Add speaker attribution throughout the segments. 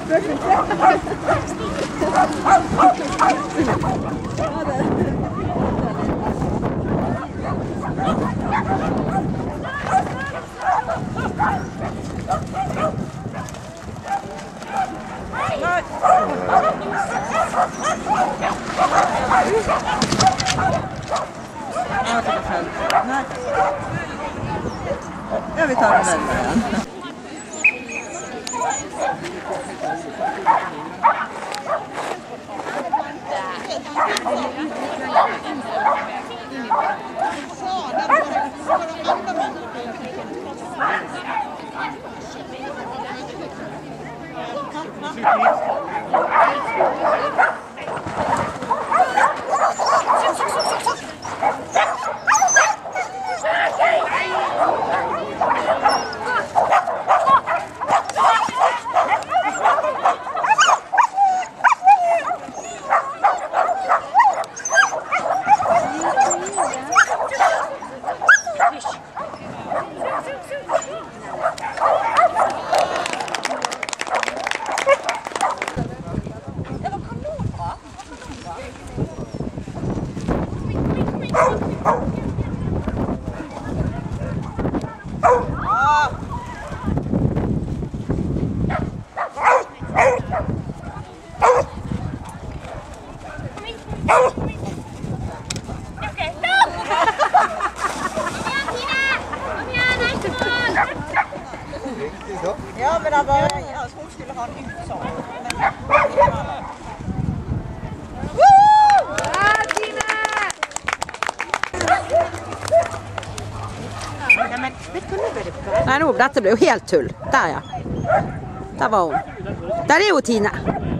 Speaker 1: Ja, vi tar den igjen. Ja, men hun skulle ha en utsak.
Speaker 2: Nei, nå, dette ble jo helt tull. Der, ja. Der var hun. Der er jo Tine.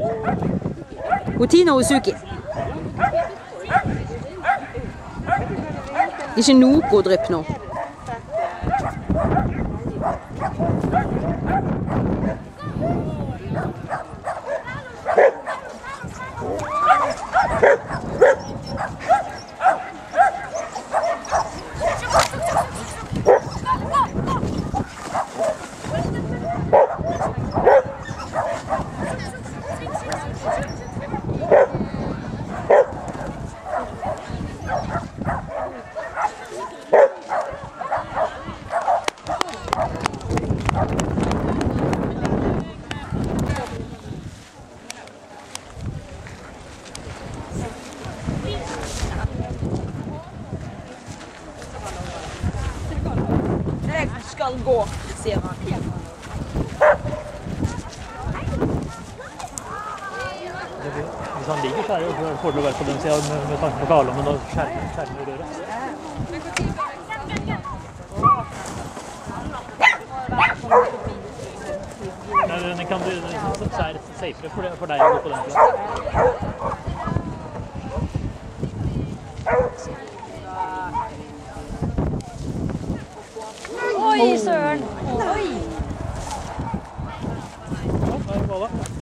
Speaker 2: Tine og Suki. Ikke noe drypp nå.
Speaker 1: Skal gå, sier han.
Speaker 3: Hvis han ligger, så er det jo fordel å være på den siden med tanke på galommen og skjerme røret. Men det kan bli safere for deg å gå på den plassen.
Speaker 4: Oi, søren! Oi!
Speaker 3: Ja, hva da?